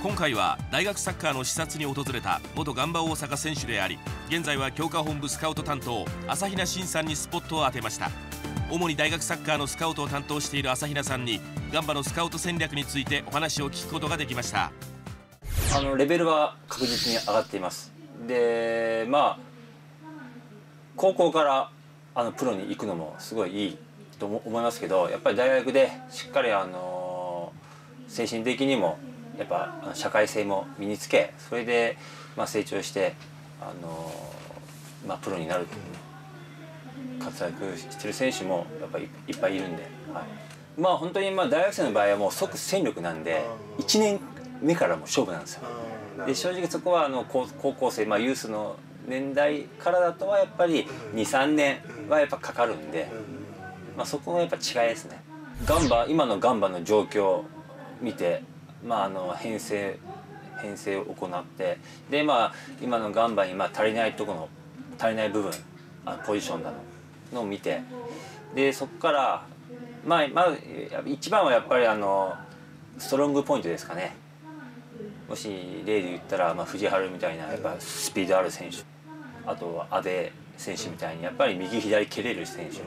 今回は大学サッカーの視察に訪れた元ガンバ大阪選手であり、現在は強化本部スカウト担当朝比奈慎さんにスポットを当てました。主に大学サッカーのスカウトを担当している朝比奈さんにガンバのスカウト戦略についてお話を聞くことができました。 レベルは確実に上がっています。で高校からプロに行くのもすごいいいと思いますけど、やっぱり大学でしっかり精神的にもやっぱ社会性も身につけ、それで成長してプロになる活躍してる選手もやっぱりいっぱいいるんで、本当に大学生の場合はもう即戦力なんで1年目からも勝負なんですよ。で正直そこは高校生、ユースの年代からだとはやっぱり 2,3 年はやっぱかかるんで、そこのやっぱ違いですね。今のガンバの状況を見て、編成を行って、で今のガンバに足りない部分ポジションなのを見て、でそこから一番はやっぱりストロングポイントですかね。もし例で言ったら、藤原みたいなやっぱスピードある選手、あとは阿部選手みたいにやっぱり右左蹴れる選手、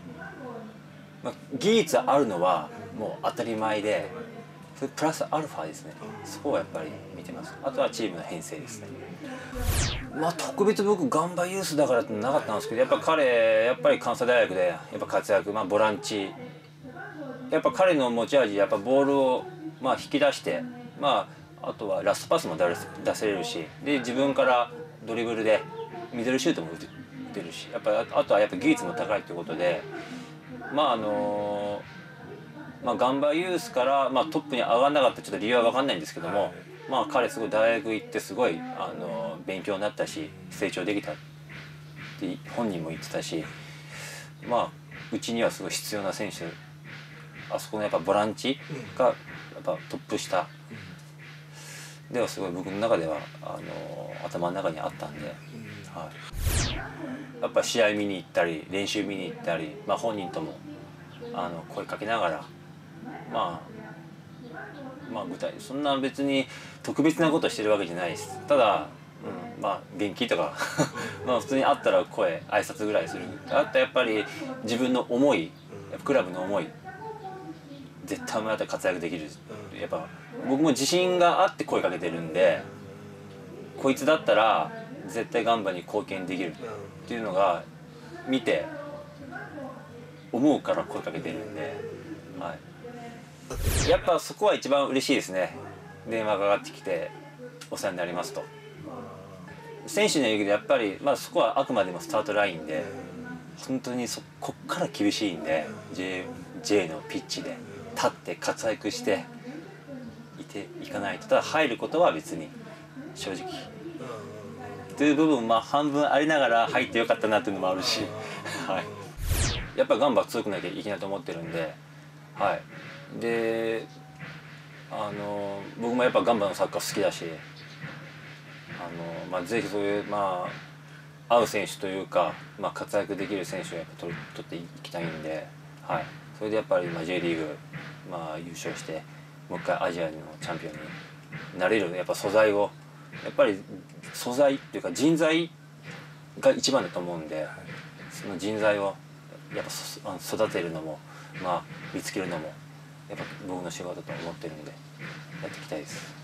技術あるのはもう当たり前で、それプラスアルファですね。そこをやっぱり見てます。あとはチームの編成ですね。特別僕ガンバユースだからってなかったんですけど、やっぱり関西大学でやっぱ活躍、ボランチ、やっぱ彼の持ち味、やっぱボールを引き出して、あとはラストパスも出せれるし、で自分からドリブルでミドルシュートも打てるし、あとはやっぱ技術も高いということで、ガンバユースからトップに上がらなかったちょっと理由は分かんないんですけども、彼すごい大学行ってすごい勉強になったし成長できたって本人も言ってたし、うちにはすごい必要な選手、あそこのやっぱボランチがやっぱトップ下ではすごい僕の中では頭の中にあったんで、やっぱ試合見に行ったり練習見に行ったり、本人とも声かけながら、そんな別に特別なことしてるわけじゃないです。ただ、元気とか普通に会ったら挨拶ぐらいする。あとやっぱり自分の思い、クラブの思い、絶対お前だったら活躍できる、やっぱ僕も自信があって声かけてるんで、こいつだったら絶対ガンバに貢献できるっていうのが見て思うから声かけてるんで、やっぱそこは一番嬉しいですね。電話がかかってきてお世話になりますと。選手の言うけどやっぱりそこはあくまでもスタートラインで、本当にこっから厳しいんで、 J のピッチで立って活躍していかないと。ただ入ることは別に正直という部分半分ありながら入ってよかったなっていうのもあるしやっぱガンバ強くなきゃいけないと思ってるんで、で僕もやっぱガンバのサッカー好きだし、ぜひそういう合う選手というか、活躍できる選手をやっぱ取っていきたいんで、それでやっぱりJ リーグ優勝してもう一回アジアのチャンピオンになれる、やっぱ素材を、やっぱり素材っていうか人材が一番だと思うんで、その人材をやっぱ育てるのも見つけるのもやっぱ僕の仕事だと思ってるんでやっていきたいです。